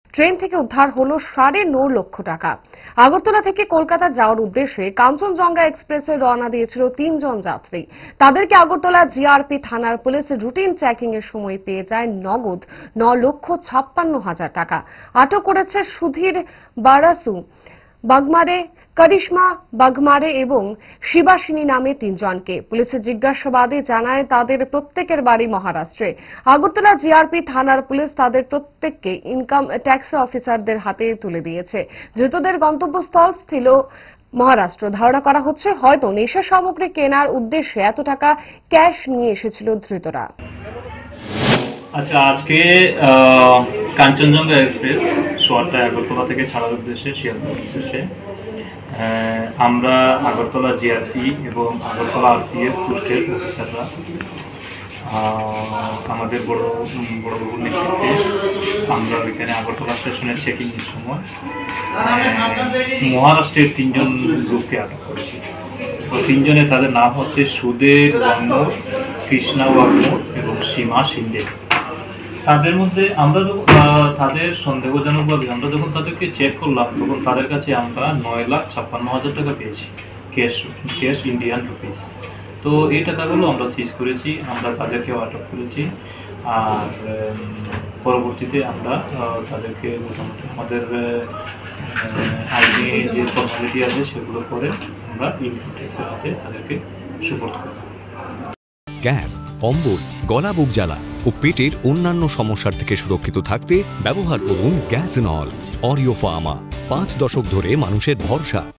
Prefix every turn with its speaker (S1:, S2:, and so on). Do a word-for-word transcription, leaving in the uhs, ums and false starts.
S1: Train থেকে উদ্ধার হলো সাড়ে ন লক্ষ টাকা। আগরতলা থেকে কলকাতা যাওয়ার উদ্দেশ্যে কাঞ্চনজঙ্ঘা এক্সপ্রেসে রওনা দিয়েছিল তিনজন যাত্রী। তাদেরকে আগরতলা জিআরপি থানার পুলিশ রুটিন চেকিং এর সময় পেয়ে যায় নগদ ন লক্ষ ছাপ্পান্ন হাজার টাকা। আটক করেছে সুধীর বারাসু, বাগমারে করিশ্মা বাগমারে এবং শিবাসিনী নামে তিনজনকে। পুলিশের জিজ্ঞাসাবাদে জানায় তাদের প্রত্যেকের বাড়ি মহারাষ্ট্রে। আগরতলা জিআরপি থানার পুলিশ তাদের প্রত্যেককে ইনকাম ট্যাক্স অফিসারদের হাতে তুলে দিয়েছে। ধৃতদের গন্তব্যস্থল ছিল মহারাষ্ট্র। ধারণা করা হচ্ছে হয়তো নেশা সামগ্রী কেনার উদ্দেশ্যে এত টাকা ক্যাশ নিয়ে এসেছিল ধৃতরা।
S2: আচ্ছা, আজকে কাঞ্চনজঙ্ঘা এক্সপ্রেস সোয়ারটা আগরতলা থেকে ছাড়ার উদ্দেশ্যে শিয়ালদার উদ্দেশ্যে আমরা আগরতলা জিআরপি এবং আগরতলা আরপিএফ পোস্টের অফিসাররা আমাদের বড় বড়বাবুর নেতৃত্বে আমরা ওইখানে আগরতলা স্টেশনের চেকিংয়ের সময় মহারাষ্ট্রের তিনজন লোককে আটক করেছি। তো তিনজনে তাদের নাম হচ্ছে সুধীর ওয়াংমোর, কৃষ্ণা ওয়াংমোর এবং সীমা সিন্ডে। তাদের মধ্যে আমরা যখন তাদের সন্দেহজনকভাবে আমরা যখন তাদেরকে চেক করলাম তখন তাদের কাছে আমরা নয় লাখ ছাপ্পান্ন হাজার টাকা পেয়েছি, ক্যাশ ক্যাশ ইন্ডিয়ান রুপিস। তো এই টাকাগুলো আমরা সিজ করেছি, আমরা তাদেরকেও আটক করেছি। আর পরবর্তীতে আমরা তাদেরকে মোটামুটি আমাদের আইনি যে ফর্মালিটি আছে সেগুলো করে আমরা ইনকাম ট্যাক্সের হাতে তাদেরকে সুপোর্ট করব।
S3: গ্যাস, অম্বল, গলা বুক জ্বালা ও পেটের অন্যান্য সমস্যার থেকে সুরক্ষিত থাকতে ব্যবহার করুন গ্যাসনল। অরিও ফার্মা, পাঁচ দশক ধরে মানুষের ভরসা।